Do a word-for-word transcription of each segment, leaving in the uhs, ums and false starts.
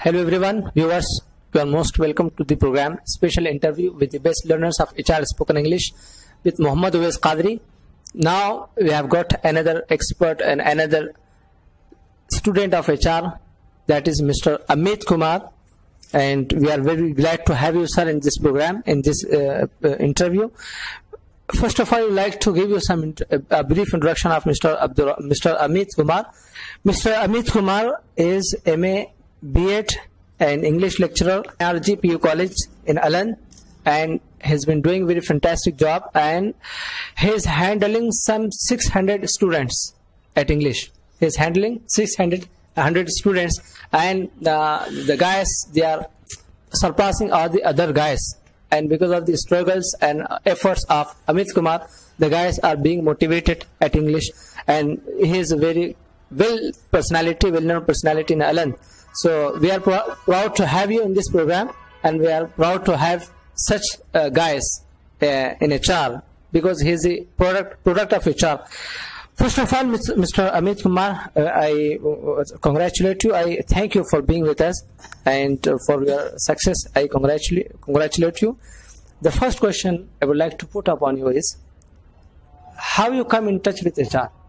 Hello everyone, viewers, you are most welcome to the program Special Interview with the Best Learners of H R Spoken English with Muhammad Uwais Qadri. Now we have got another expert and another student of H R, that is Mister Amit Kumar, and we are very glad to have you, sir, in this program, in this uh, uh, interview. First of all, I would like to give you some a brief introduction of Mister Abdul, Mister Amit Kumar. Mister Amit Kumar is M A B Ed and English lecturer at R G P U College in Alan, and has been doing very fantastic job, and he is handling some six hundred students at English. He is handling six hundred students, and the, the guys, they are surpassing all the other guys. And because of the struggles and efforts of Amit Kumar, the guys are being motivated at English, and he is a very well personality, well-known personality in Alan. So we are pr proud to have you in this program, and we are proud to have such uh, guys uh, in H R, because he is a product product of H R. First of all, Mister Amit Kumar, uh, I uh, congratulate you. I thank you for being with us, and uh, for your success. I congratulate congratulate you. The first question I would like to put up on you is, how you come in touch with H R?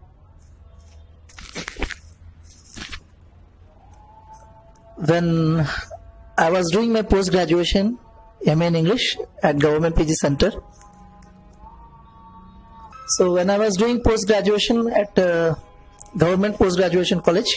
When I was doing my post-graduation M A in English at Government P G Center. So when I was doing post-graduation at uh, Government Post-Graduation College,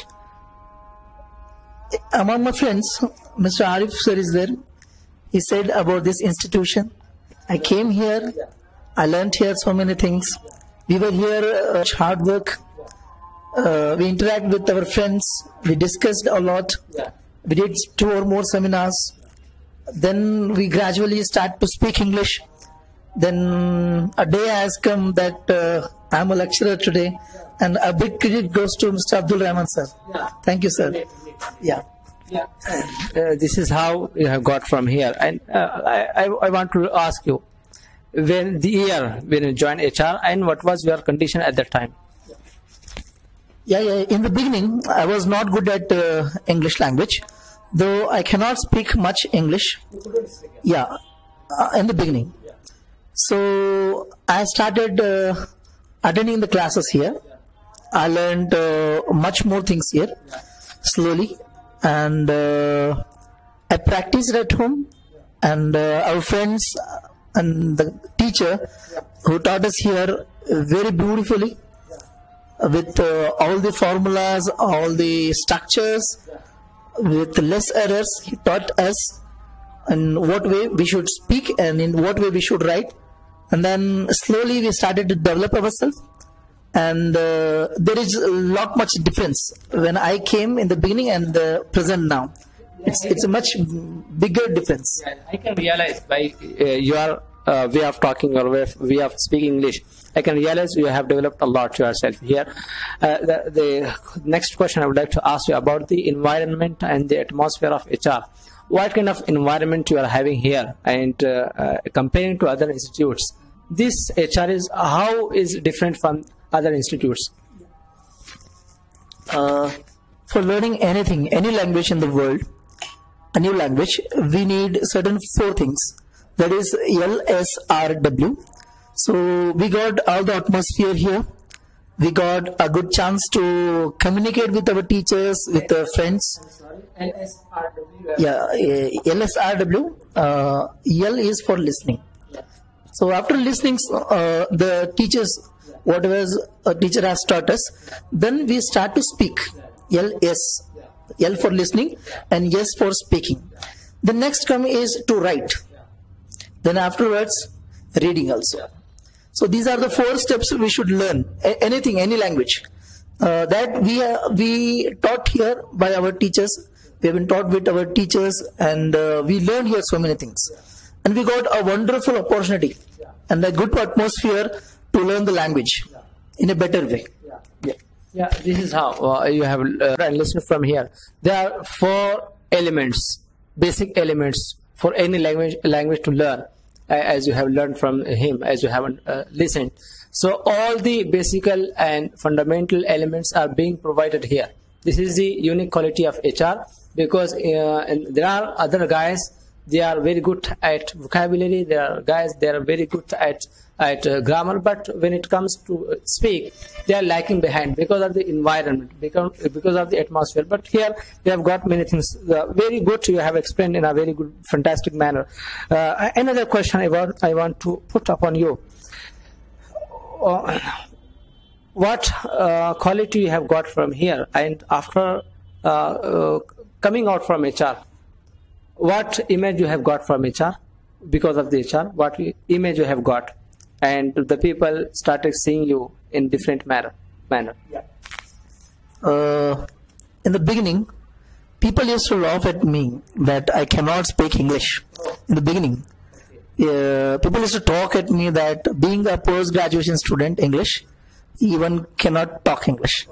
among my friends, Mister Arif sir is there. He said about this institution. I came here, I learned here so many things. We were here, uh, hard work. Uh, we interact with our friends. We discussed a lot. We did two or more seminars. Then we gradually start to speak English. Then a day has come that uh, I am a lecturer today, and a big credit goes to Mister Abdul Rahman sir. Yeah. Thank you, sir. Yeah. Yeah. Uh, this is how you have got from here. And uh, I, I, I want to ask you, when the year when you joined H R, and what was your condition at that time? Yeah, yeah. In the beginning, I was not good at uh, English language, though I cannot speak much English. Yeah, uh, in the beginning. So I started uh, attending the classes here. I learned uh, much more things here, slowly, and uh, I practiced at home. And uh, our friends and the teacher who taught us here very beautifully, with uh, all the formulas, all the structures, with less errors. He taught us in what way we should speak and in what way we should write. And then slowly we started to develop ourselves. And uh, there is a lot much difference when I came in the beginning and the present now. It's, it's a much bigger difference. I can realize by uh, your uh, way of talking or way of, way of speaking English, I can realize you have developed a lot yourself here. Uh, the, the next question I would like to ask you about the environment and the atmosphere of H R. What kind of environment you are having here, and uh, uh, comparing to other institutes, this H R is how is different from other institutes? Uh, for learning anything, any language in the world, a new language, we need certain four things. That is L S R W. So we got all the atmosphere here. We got a good chance to communicate with our teachers, with our friends. L S R W. Yeah, L S R W. Uh, L is for listening. So after listening, uh, the teachers, whatever a teacher has taught us, then we start to speak. L S. L for listening and S for speaking. The next come is to write. Then afterwards, reading also. So these are the four steps we should learn. A anything, any language. Uh, that we uh, we taught here by our teachers. We have been taught with our teachers, and uh, we learn here so many things. And we got a wonderful opportunity and a good atmosphere to learn the language in a better way. Yeah, yeah. This is how uh, you have uh, listened from here. There are four elements, basic elements for any language language to learn, uh, as you have learned from him, as you haven't uh, listened. So all the basic and fundamental elements are being provided here. This is the unique quality of H R. because uh, and there are other guys, they are very good at vocabulary, there are guys, they are very good at at uh, grammar, but when it comes to speak, they are lacking behind because of the environment, because, because of the atmosphere. But here you have got many things uh, very good, you have explained in a very good, fantastic manner. Uh, another question I want, I want to put upon you. Uh, what uh, quality you have got from here, and after uh, uh, coming out from H R, what image you have got from H R because of the H R, what image you have got, and the people started seeing you in different manner. manner. Yeah. Uh, in the beginning, people used to laugh at me that I cannot speak English. In the beginning, uh, people used to talk at me that being a post-graduation student, English, even cannot talk English.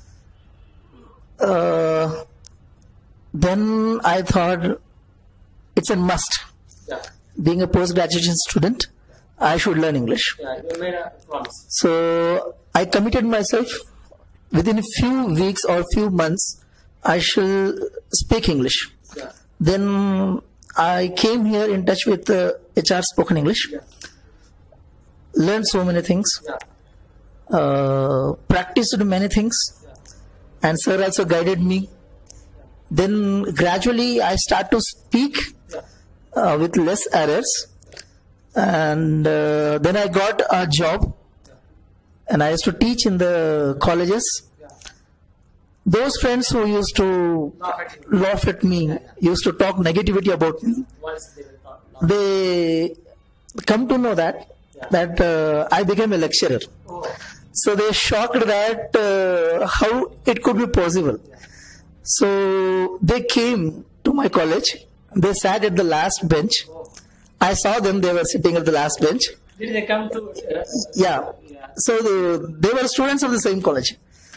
Uh, then I thought it's a must. Yeah. Being a post-graduation student, I should learn English. Yeah, you made a promise. So I committed myself, within a few weeks or few months, I shall speak English. Yeah. Then I came here in touch with uh, H R Spoken English, Yeah. learned so many things, Yeah. uh, practiced many things, Yeah. and sir also guided me. Then gradually I start to speak Yeah. uh, with less errors, and uh, then I got a job, and I used to teach in the colleges. Yeah. Those friends who used to Laugh at you. laugh at me, used to talk negativity about me, Once they will talk, laugh. they come to know that Yeah. that uh, I became a lecturer. Oh. So they shocked that uh, how it could be possible. So they came to my college. They sat at the last bench. Oh. I saw them. They were sitting at the last bench. Did they come to? Uh, Yeah. yeah. So they, they were students of the same college.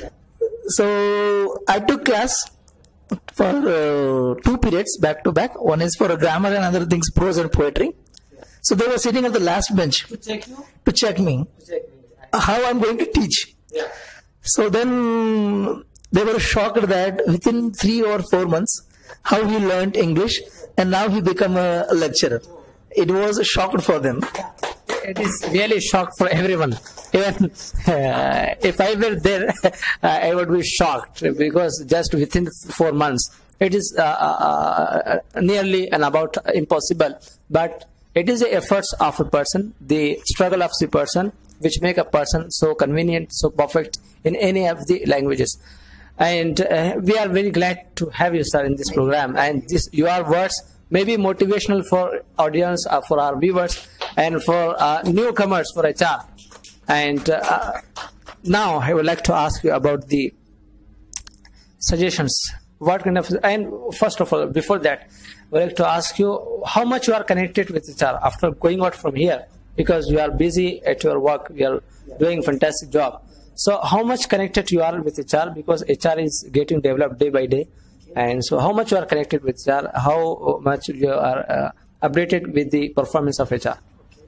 So I took class for uh, two periods back to back. One is for grammar and other things, prose and poetry. So they were sitting at the last bench To check you. to check me To check me. how I'm going to teach. Yeah. So then they were shocked that within three or four months, how he learned English, and now he become a lecturer. It was a shock for them. It is really shock for everyone. Even uh, if I were there, I would be shocked because just within four months, it is uh, uh, uh, nearly and about impossible. But it is the efforts of a person, the struggle of the person, which make a person so convenient, so perfect in any of the languages. And uh, we are very glad to have you, sir, in this program. And this, your words may be motivational for audience, uh, for our viewers, and for uh, newcomers for H R. And uh, now I would like to ask you about the suggestions. What kind of, and first of all, before that, I would like to ask you how much you are connected with H R after going out from here, because you are busy at your work, you are doing fantastic job. So how much connected you are with H R, because H R is getting developed day by day. And so how much you are connected with H R, how much you are uh, updated with the performance of H R?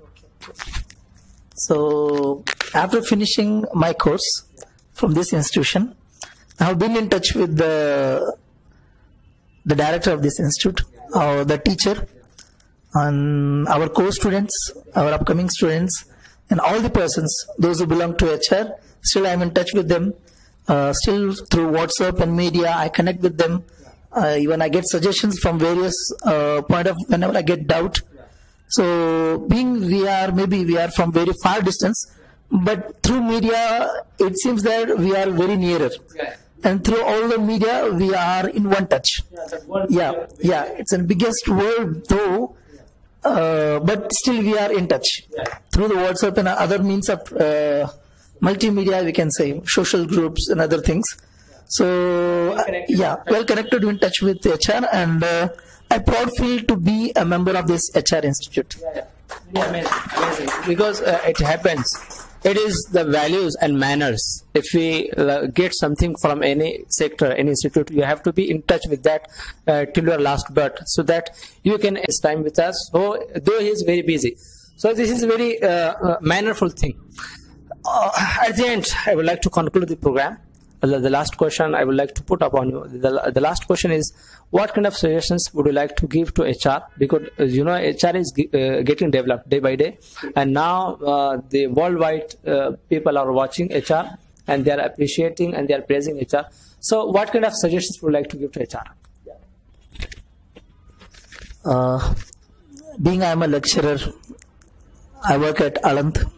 So after finishing my course from this institution, I have been in touch with the the director of this institute, or the teacher, and our co-students, our upcoming students, and all the persons, those who belong to H R. Still I am in touch with them. Uh, still through WhatsApp and media, I connect with them. Uh, even I get suggestions from various uh, point of whenever I get doubt. So being we are, maybe we are from very far distance, but through media, it seems that we are very nearer. Yeah. And through all the media, we are in one touch. Yeah, yeah, it's the biggest world though, uh, but still we are in touch. Through the WhatsApp and other means of uh, multimedia, we can say, social groups and other things. So, uh, yeah, well connected, in touch with H R, and uh, I proud feel to be a member of this H R Institute. Yeah, yeah. Amazing, amazing. Because uh, it happens. It is the values and manners. If we uh, get something from any sector, any institute, you have to be in touch with that uh, till your last breath, so that you can spend time with us. So, though he is very busy, so this is a very uh, uh, mannerful thing. Uh, at the end, I would like to conclude the program. the, the last question I would like to put upon you. The, the last question is, what kind of suggestions would you like to give to H R? Because uh, you know H R is uh, getting developed day by day, and now uh, the worldwide uh, people are watching H R and they are appreciating and they are praising H R. So, what kind of suggestions would you like to give to H R? Uh, being I am a lecturer, I work at Alanth.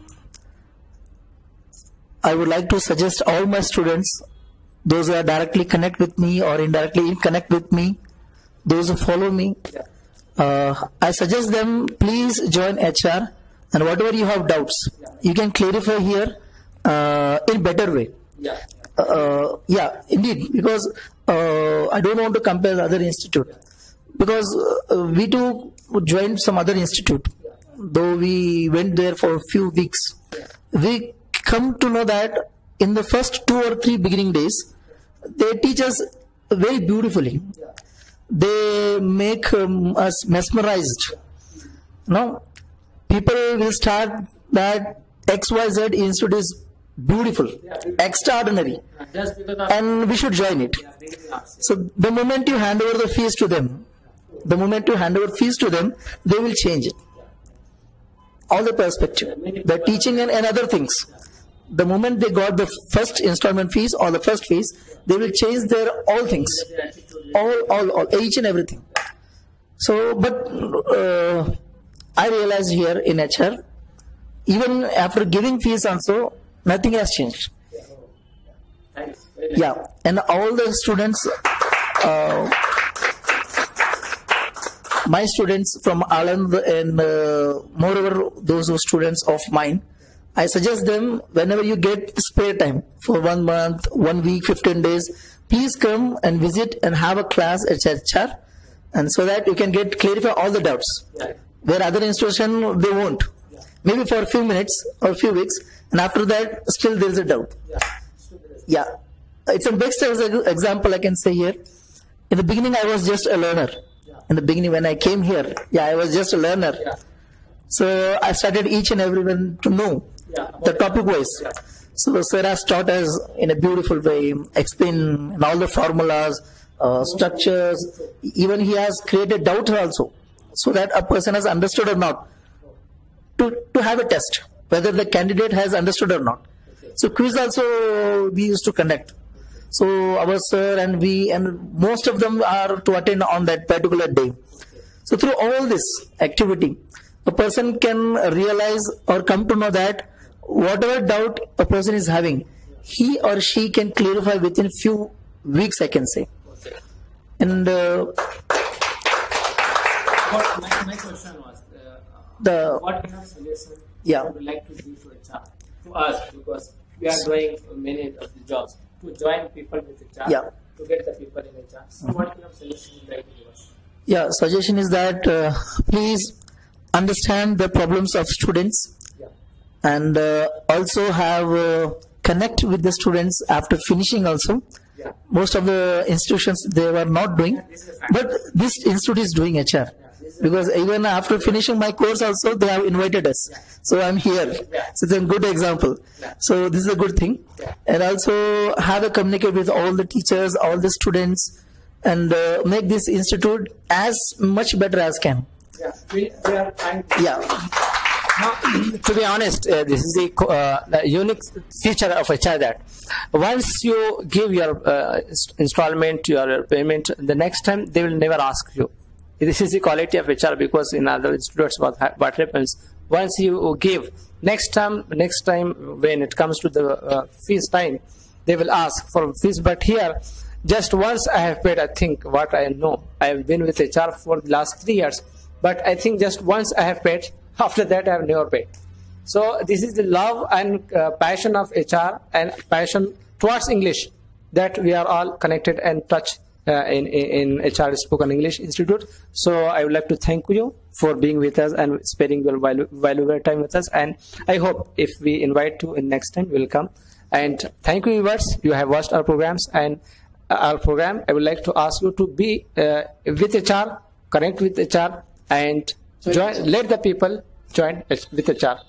I would like to suggest all my students, those who are directly connect with me or indirectly connect with me, those who follow me, uh, I suggest them, please join H R, and whatever you have doubts, you can clarify here uh, in better way. Uh, yeah, indeed, because uh, I don't want to compare the other institute, because uh, we too joined some other institute, though we went there for a few weeks. We come to know that in the first two or three beginning days, they teach us very beautifully. They make um, us mesmerized. Now, people will start that X Y Z Institute is beautiful, extraordinary, and we should join it. So the moment you hand over the fees to them, the moment you hand over fees to them, they will change it. All the perspective, the teaching and, and other things. The moment they got the first installment fees or the first fees, they will change their all things, all, all, all, each and everything. So, but uh, I realized here in H R, even after giving fees also, nothing has changed. Yeah, and all the students, uh, my students from Alanth and uh, moreover those who students of mine, I suggest them, whenever you get spare time for one month, one week, fifteen days, please come and visit and have a class at H R, and so that you can get clarify all the doubts. Where other institution they won't. Maybe for a few minutes or a few weeks, and after that still there is a doubt. Yeah, it's a best example I can say here. In the beginning I was just a learner. In the beginning when I came here, yeah, I was just a learner. So I started each and everyone to know the topic wise. So Sir has taught us in a beautiful way, explain all the formulas, uh, structures. Even he has created doubt also, so that a person has understood or not. To to have a test whether the candidate has understood or not. So quiz also we used to conduct. So our sir and we and most of them are to attend on that particular day. So through all this activity, a person can realize or come to know that whatever doubt a person is having, he or she can clarify within few weeks, I can say. And uh, what my, my question was, uh, the what kind of suggestion yeah. you would like to give to H R, to us, because we are doing many of the jobs, to join people with H R, yeah. to get the people in H R. So mm-hmm. what kind of suggestion would you like to give us? Yeah, suggestion is that uh, please understand the problems of students, yeah. and uh, also have uh, connect with the students after finishing also. Yeah. Most of the institutions they were not doing, yeah, this but this institute is doing H R. Yeah, because even after finishing my course also they have invited us. Yeah. So I'm here. Yeah. So it's a good example. Yeah. So this is a good thing. Yeah. And also have a communicate with all the teachers, all the students, and uh, make this institute as much better as can. Yeah, we, we are trying to yeah. Now, to be honest, uh, this is the, uh, the unique feature of H R, that once you give your uh, installment, your payment, the next time they will never ask you. This is the quality of H R, because in other institutes what, what happens, once you give, next time, next time when it comes to the uh, fees time, they will ask for fees. But here, just once I have paid, I think what I know, I have been with H R for the last three years, but I think just once I have paid, after that I have never paid. So this is the love and uh, passion of H R and passion towards English, that we are all connected and touched uh, in, in H R Spoken English Institute. So I would like to thank you for being with us and sparing your valu valuable time with us. And I hope if we invite you in next time, you will come. And thank you, viewers. You have watched our programs and our program. I would like to ask you to be uh, with H R, connect with H R, and join, let the people join with H R.